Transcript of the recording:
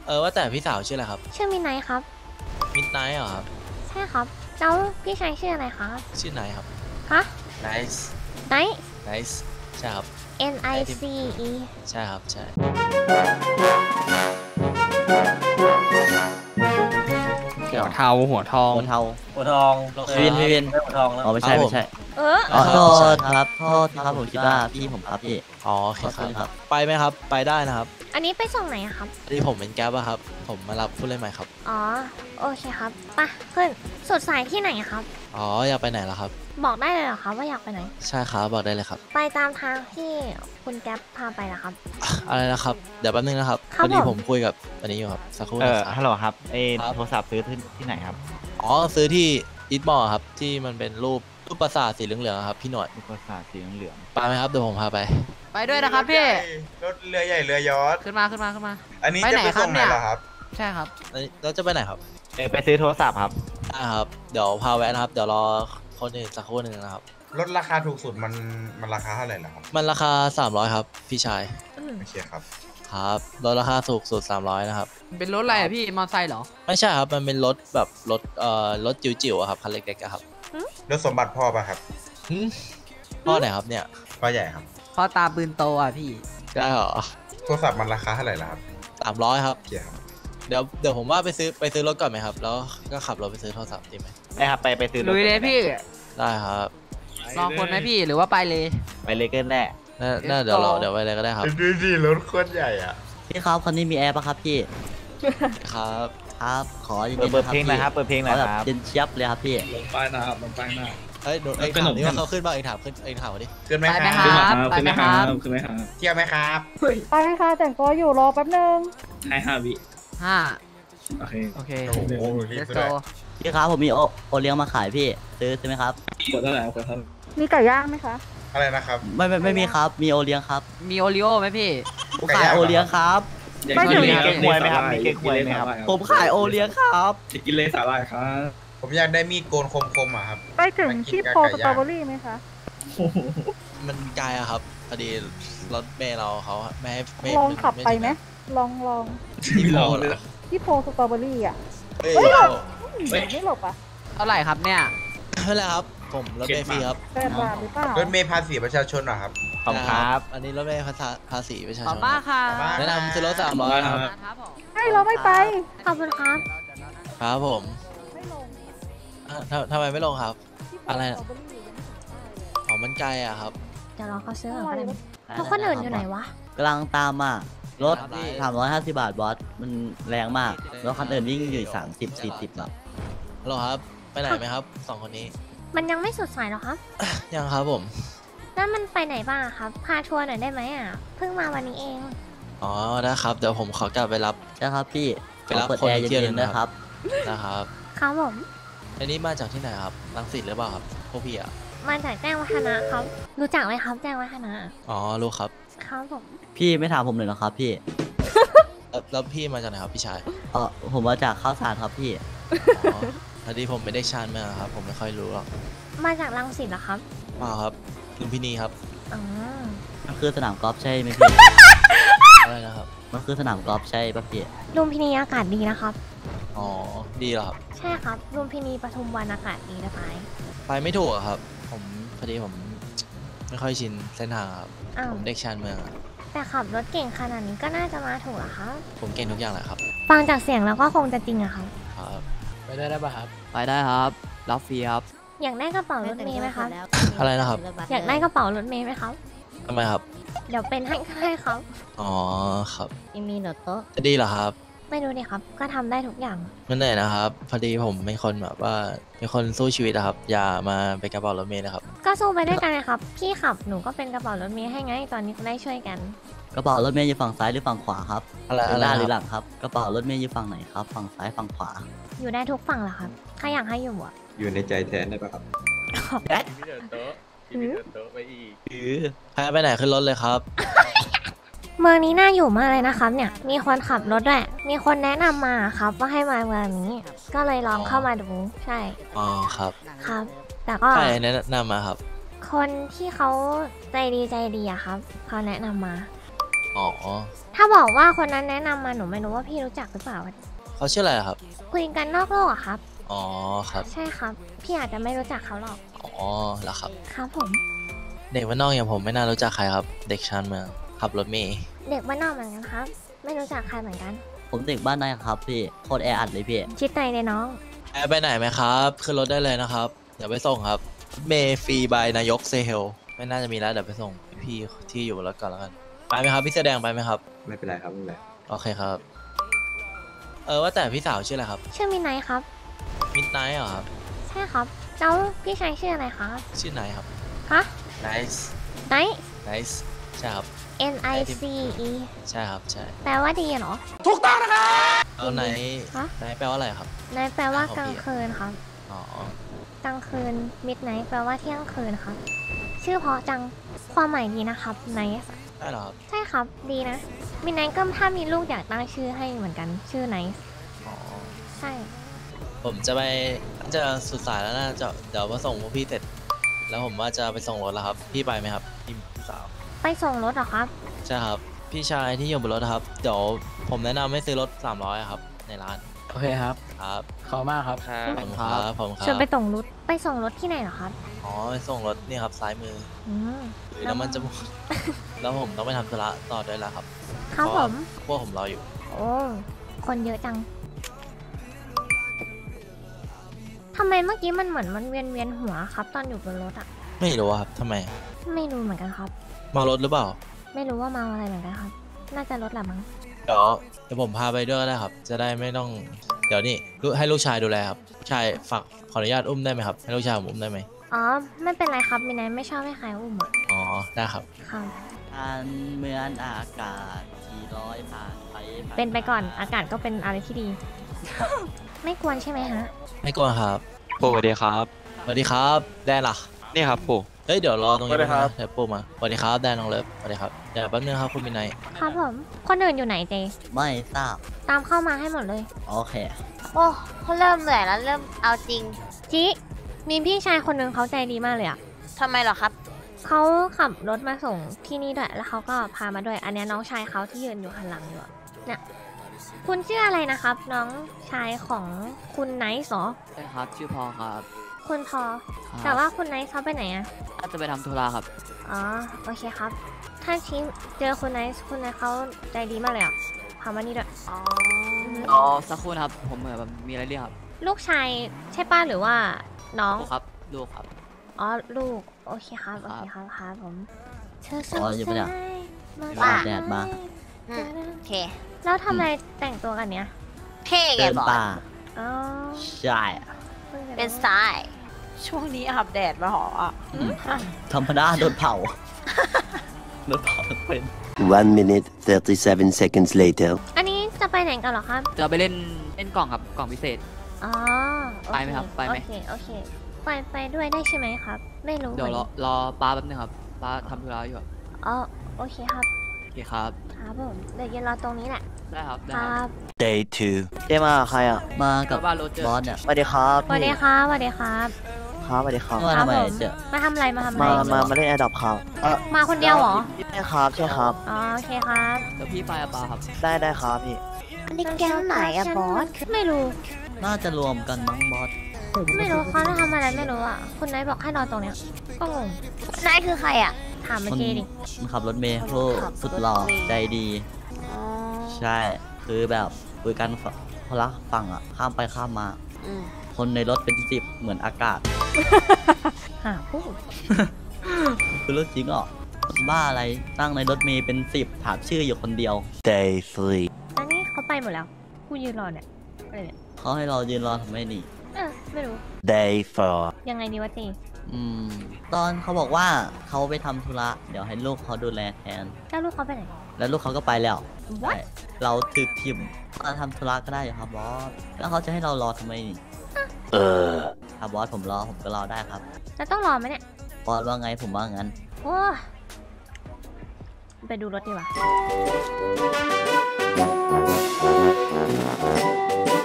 ว่าแต่พี่สาวชื่ออะไรครับชื่อมินไนท์ครับมิดไนท์เหรอครับใช่ครับแล้วพี่ชายชื่ออะไรครับชื่อไนท์ครับฮะ Nice ไนท์ Nice ใช่ครับ N I C E ใช่ครับใช่หัวเทาหัวทองหัวเทาหัวทองพี่วินหัวทองแล้วอ๋อไม่ใช่ไม่ใช่เอออ๋อโทษครับโทษครับผมคิดว่าพี่ผมครับพี่อ๋อโอเคขอโทษคครัรับบไปไหมครับ ไปได้นะครับอันนี้ไปส่งไหนอะครับที่ผมเป็นแก๊ปอะครับ ผมมารับผู้เล่นใหม่ครับอ๋อ โอเคครับไปขึ้นสุดสายที่ไหนอะครับอ๋ออยากไปไหนล่ะครับบอกได้เลยเหรอครับว่าอยากไปไหนใช่ครับบอกได้เลยครับไปตามทางที่คุณแก๊ปพาไปละครับอะไรนะครับ เดี๋ยวแป๊บนึงนะครับครับพอดีผมผมคุยกับอันนี้อยู่ครับ สักครู่นะครับฮัลโหลครับไอ้ครับโทรศัพท์ซื้อที่ไหนครับอ๋อซื้อที่อีทมอลครับ ที่มันเป็นรูปปราสาทสีเหลืองๆอะครับพี่หน่อยลูกประสาทสีเหลืองไปไหมครับเดี๋ยวผมพาไปไปด้วยนะครับพี่รถเรือใหญ่เรือยอชต์ขึ้นมาขึ้นมาขึ้นมาอันนี้ไปจะไหนไปครับส่งไหนเนี่ยเหรอครับใช่ครับแล้วจะไปไหนครับไปซื้อโทรศัพท์ครับได้ครับ เดี๋ยวพาแวะนะครับ เดี๋ยวรอคนอื่นสักครู่หนึ่งนะครับรถราคาถูกสุดมันราคาเท่าไหร่ล่ะครับมันราคา 300 ครับ พี่ชายอืมโอเคครับครับรถราคาสูงสุด 300 นะครับเป็นรถอะไรอะพี่ มอเตอร์ไซค์เหรอไม่ใช่ครับ มันเป็นรถแบบรถจิ๋วๆอะครับคันเล็กๆอะครับรถสมบัติพ่อป่ะครับหึพ่อไหนครับเนี่ยพ่อใหญ่ครับพ่อตาปืนโตอ่ะพี่ได้เหรอโทรศัพท์มันราคาเท่าไหร่ล่ะครับ 300 ครับโอเคครับเดี๋ยวผมว่าไปซื้อรถก่อนไหมครับ แล้วก็ขับรถไปซื้อโทรศัพท์ดีไหมได้ครับไปซื้อรถลุยเลยพี่ได้ครับลองคนไหมพี่ หรือว่าไปเลยไปเลยเกินแน่น่าเดี๋ยวไปเลยก็ได้ครับดูสิรถโคตรใหญ่อ่ะพี่ครับคันนี้มีแอร์ปะครับพี่ครับครับขอเย็นเปิดๆนะครับเพลงหนะครับเปิดเพลงหขนะอแบบครับเย็นเชียบเลยครับพี่ลงป้ายหน้าครับลงป้ายหน้าเฮ้ยเองถามนี่ว่าเขาขึ้นบ้างเองถามเขาดิขึ้นไหมไปคไหมรับครับขึ้นไหมครับขึ้นไหมครับเที่ยวไหมครับไปค่ะแต่งตัวอยู่รอแป๊บนึงให้5 วิห้าโอเคโอเคโอ้โหรีบ let's ไปเล go ยพี่ครับผมมีโอเลี้ยงมาขายพี่ซื้อใช่ไหมครับกดเท่าไหร่กดเท่าไหร่มีไก่ย่างไหมคะอะไรนะครับไม่มีครับมีโอเลี้ยงครับมีโอริโอไหมพี่ผมขายโอเลี้ยงครับไม่ถึงมีเก๊กฮวยไหมครับมีเก๊กฮวยไหมครับผมขายโอเลี้ยงครับจะกินเลยสาหร่ายครับผมอยากได้มีดโกนคมๆอ่ะครับไปถึงที่โพสตรอเบอรี่ไหมคะมันไกลอะครับพอดีรถเมล์เราเขาไม่ให้ไม่ลองขับไปไหมถึงลองที่ไม่โพลองเหเลรยอที่โพสตรอเบอรี่อ่ะเฮ้ยไม่หลบอ่ะเท่าไหร่ครับเนี่ยไม่เป็นไรครับ ผมรถเมล์ฟรีครับ 8 บาทหรือเปล่ารถเมล์ภาษีประชาชนเหรอครับขอบคุณครับอันนี้รถเมล์ภาษีประชาขชอบนมากค่ะขอบมากแนะนำซื้อรถ300ครับครับผมให้เราไม่ไปขอบคุณครับครับผมไม่ลงทำไมไม่ลงครับที่โพอะไรสนะตรอเบอรี่ยังไม่ถึงป้ายเลยอ๋อมันไกลอะครับเดี๋ยวรอเขาซื้อก่อนก็ได้แล้วคนอื่นอยู่ไหนวะกำลังตามมารถครับ 350 บาทบอสมันแรงมากรถคันอื่นวิ่งอยู่30-40แบบฮัลโหลครับ ไปไหนไหมครับสองคนนี้มันยังไม่สุดสายหรอครับยังครับผมแล้วมันไปไหนบ้างอะครับ พาทัวร์หน่อยได้ไหมอ่ะ เพิ่งมาวันนี้เองอ๋อได้ครับ เดี๋ยวผมขอกลับไปรับใช่ครับพี่ไปรับขอเปิดคนแอร์เที่ยวเย็นๆนะนะคครัรับ บนะครับครับผมอันนี้มาจากที่ไหนครับรังสิตหรือเปล่าครับพวกพี่อะมาจากแจ้งวัฒนะครับ รู้จักไหมครับแจ้งวัฒนะอ๋อรู้ครับครับผมพี่ไม่ถามผมเลยเหรอครับพี่แล้วพี่มาจากไหนครับพี่ชายผมมาจากข้าวสารครับพี่อ๋อพอดีผมไม่ได้ชานมาครับ ผมไม่ค่อยรู้หรอกมาจากรังสิตเหรอครับเปล่าครับลุงพี่นีครับอ๋อมันคือสนามกอล์ฟใช่ไหมพี่อะไรนะครับมันคือสนามกอล์ฟใช่ปะพี่ลุมพินีอากาศดีนะครับอ๋อดีเหรอครับใช่ครับลุมพินีปทุมวันอากาศดีนะไปไปไม่ถูกอะครับ ผมพอดีผมไม่ค่อยชินเส้นทางครับอ้าวผมเด็กชานเมืองอะแต่ขับรถเก่งขนาดนี้ก็น่าจะมาถูกอะครับผมเก่งทุกอย่างแหละครับฟังจากเสียงแล้วก็คงจะจริงอะครับครับไปได้ป่ะครับไปได้ครับ รับฟรีครับอยากได้กระเป๋ารถเมย์ไหมครับอะไรนะครับอยากได้กระเป๋ารถเมย์ไหมครับทำไมครับเดี๋ยวเป็นให้ครับอ๋อครับมีโนโต๊ะจะดีเหรอครับไม่รู้ดิครับ ก็ทำได้ทุกอย่างมันเหนื่อยนะครับ พอดีผมเป็นคนแบบว่าเป็นคนสู้ชีวิตอะครับ อย่ามาเป็นกระเป๋ารถเมล์นะครับก็สู้ไปด้วยกันนะครับ พี่ขับหนูก็เป็นกระเป๋ารถเมย์ให้ไง ตอนนี้จะได้ช่วยกันกระเป๋ารถเมย์อยู่ฝั่งซ้ายหรือฝั่งขวาครับอะไรหน้าหรือคหรับลังครับ กระเป๋ารถเมย์อยู่ฝั่งไหนครับ ฝั่งซ้ายฝั่งขวาอยู่ได้ทุกฝั่งเหรอครับใครอยากให้อยู่อ่ะอยู่ในใจแทนได้ป่ะครับหือใครไปไหนขึ้นรถเลยครับเมืองนี้น่าอยู่มากเลยนะครับเนี่ย มีคนขับรถด้วยมีคนแนะนำมาครับว่าให้มาเมืองนี้ ก็เลยลองเข้ามาดู ใช่อ๋อครับครับ แต่ก็ใครแนะนำมาครับคนที่เขาใจดีอะครับเขาแนะนำมาอ๋อถถ้าบอกว่าคนนั้นแนะนำมาหนูไม่รู้ว่าพี่รู้จักหรือเปล่าเขาชื่ออะไรครับคุยกันนอกโลกอะครับอ๋อครับใช่ครับ พี่อาจจะไม่รู้จักเขาหรอกอ๋อแล้วครับครับผมเด็กว่านนอกอย่างผมไม่น่ารู้จักใครครับ เด็กชานเมืองขับรถเมย์เด็กบ้านนอกเหมือนกันครับ ไม่รู้จักใครเหมือนกันผมเด็กบ้านนายครับพี่โคตรแออัดเลยพี่ชิดในเลยน้องไปไหนไหมครับขึ้นรถได้เลยนะครับเดี๋ยวไปส่งครับเมฟรีบายนายกเซเฮลไม่น่าจะมีแล้วเดี๋ยวไปส่งพี่ที่อยู่บนรถก่อนแล้วกันไปไหมครับพี่เสื้อแดงไปไหมครับไม่เป็นไรครับไม่เป็นไรโอเคครับว่าแต่พี่สาวชื่ออะไรครับชื่อมินไนท์ครับมิดไนท์เหรอครับใช่ครับ แล้วพี่ชายชื่ออะไรครับชื่อไนท์ครับฮะ Nice ไนท์ Nice ใช่ครับ N I C E ใช่ครับใช่แปลว่าดีเหรอแล้วไนท์ฮะไนท์แปลว่าอะไรครับไนท์แปลว่ากลางคืนครับอ๋อกลางคืนมิดไนท์แปลว่าเที่ยงคืนครับ ชื่อเพราะจัง ความหมายดีนะครับไนท์ได้เหรอครับใช่ครับ ดีนะ มิดไนท์ก็ถ้ามีลูกอยากตั้งชื่อให้เหมือนกัน ชื่อไนท์อ๋อใช่ผมจะไปจะสุดสายแล้วนะจะเดี๋ยวมาส่งพวกพี่เสร็จแล้วผมว่าจะไปส่งรถแล้วครับพี่ไปไหมครับพี่สาวไปส่งรถเหรอครับใช่ครับ พี่ชายที่อยู่บนรถนะครับ เดี๋ยวผมแนะนำให้ซื้อรถ300ครับในร้านโอเคครับครับขอบมากครับผมครับผมคชวนไปรับส่งรถ ไปส่งรถที่ไหนเหรอครับอ๋อไปส่งรถนี่ครับซ้ายมืออืมหรือน้ำมันจะหมด แล้วผมต้องไปทำธุระต่อด้วยแล้วครับครับผมพวกผมรออยู่โอ้ คนเยอะจัง ทำไมเมื่อกี้มันเหมือนมันเวียนหัวครับ ตอนอยู่บนรถอะไม่รู้ครับทำไมไม่รู้เหมือนกันครับเมารถหรือเปล่าไม่รู้ว่าเมาอะไรเหมือนกันครับ น่าจะรถแหละมั้งเดี๋ยวผมพาไปด้วยก็ได้ครับ จะได้ไม่ต้อง เดี๋ยวนี่ให้ลูกชายดูแลครับชายฝากขออนุญาตอุ้มได้ไหมครับ ให้ลูกชายผมอุ้มได้ไหมอ๋อ ไม่เป็นไรครับมินายไม่ชอบให้ใครอุ้มอะอ๋อ ได้ครับครับอันเหมือนอากาศที่ลอยผ่านไปผ่าเป็นไปก่อน อากาศก็เป็นอะไรที่ดี ไม่กวนใช่ไหมฮะไม่กลัวครับปู่สวัสดีครับสวัสดีครับ แดนล่ะนี่ครับปู่เฮ้ย เดี๋ยวรอตรงนี้สวัสดีครับนะเดี๋ยวปูมา สวัสดีครับ แดนน้องเลิฟ สวัสดีครับ เดี๋ยวแป๊บนึงครับคุณมินไนท์ครับผม คนอื่นอยู่ไหนเจไม่ทราบตามเข้ามาให้หมดเลยโอเคโอ้เริ่มเหนื่อยแล้ว เริ่มเอาจริง จิมีพี่ชายคนหนึ่งเขาใจดีมากเลยอะทำไมเหรอครับ เขาขับรถมาส่งที่นี่ด้วย แล้วเขาก็พามาด้วย อันเนี้ยน้องชายเขาที่ยืนอยู่ข้างหลังอยู่อะเนี่ย คุณชื่ออะไรนะครับ น้องชายของคุณไนท์เหรอใช่ครับ ชื่อพอครับคุณพอครับแต่ว่าคุณไนท์เขาไปไหนอะน่าจะไปทำธุระครับอ๋อ โอเคครับ ถ้าชี้เจอคุณไนท์เขาใจดีมากเลยอะพามานี่ด้วย อ๋ออ๋อ สักครู่นะครับ ผมเหมือนแบบมีอะไรเรียกครับลูกชายใช่ป้าหรือว่าน้องลูกครับ ลูกครับอ๋อ ลูก โอเคครับ โอเคครับครับผมเธอสอ๋ออยู่ปะเนี่ยมาว่าแดดมาโอเค แล้วทำไมแต่งตัวกันเนี้ยเท่ไงเดินบอสป่าอ๋อใช่พิ่งจะรู้เป็นสไตล์ช่วงนี้อาบแดดมาหรออ่ะธรรมดาโดนเผา โดนเผาทั้งเป็น 1 minute 37 seconds later อันนี้จะไปไหนกันเหรอครับจะไปเล่นกล่องครับ กล่องพิเศษอ๋อโอเไปไหมครับไปไหมโอเค โอเค ไปด้วยได้ใช่ไหมครับ ไม่รู้เดี๋ยวหมือนรอป้าแป๊บนึงครับ ป้าทำธุระอยู่ครับอ๋อ โอเคครับโอเคครับครับผม เดี๋ยวยืนรอตรงนี้แหละได้ครับ ได้คครัรับบ day 2 เจมาใครอ่ะมากับบ้านรถเจอบอสเนี่ยสวัสดีครับสวัสดีครับสวัสดีครับครับสวัสดีครับมาทำไมครับผมเจอมาทำอะไร มาทำอะไรมาเล่นแอร์ดรอปครับมาคนเดียวเหรอใช่ครับใช่ครับอ๋อ โอเคครับเดี๋ยวพี่ไปกับป้าครับได้ครับพี่อันนี้แก้วไหนอะบอสไม่รู้น่าจะรวมกันมั้งบอสไม่รู้เขาจะทำอะไรไม่รู้อ่ะ คุณไนท์บอกให้รอตรงเนี้ย ก็งงนายคือใครอะถามมาคนเจดิมันขับรถเมล์โคตรสุดหล่อใจดีอ๋อใช่ คือแบบคุยกันพละฝั่งอ่ะ ข้ามไปข้ามมาอืมคนในรถเป็น10เหมือนอากาศหาพูดคือเรื่องจริงอ่ะบ้าอะไรตั้งในรถเมล์เป็น10ถามชื่ออยู่คนเดียว day 3 อันนี้เขาไปหมดแล้ว กูยืนรอเนี่ยอะไรเนี่ยเขาให้เรายืนรอทำไมนี่ไม่รู้ day 4 ยังไงดีวะเจตอนเขาบอกว่าเขาไปทำธุระ เดี๋ยวให้ลูกเขาดูแลแทนแล้วลูกเขาไปไหนแล้วลูกเขาก็ไปแล้ว What? ใช่เราถือทิมมาทำธุระก็ได้อยู่ครับบอส แล้วเขาจะให้เรารอทำไมนี่ถ้าบอสผมรอผมก็รอได้ครับแล้วต้องรอไหมเนี่ยบอสว่าไงผมว่างั้นโอ้ยไปดูรถดีกว่า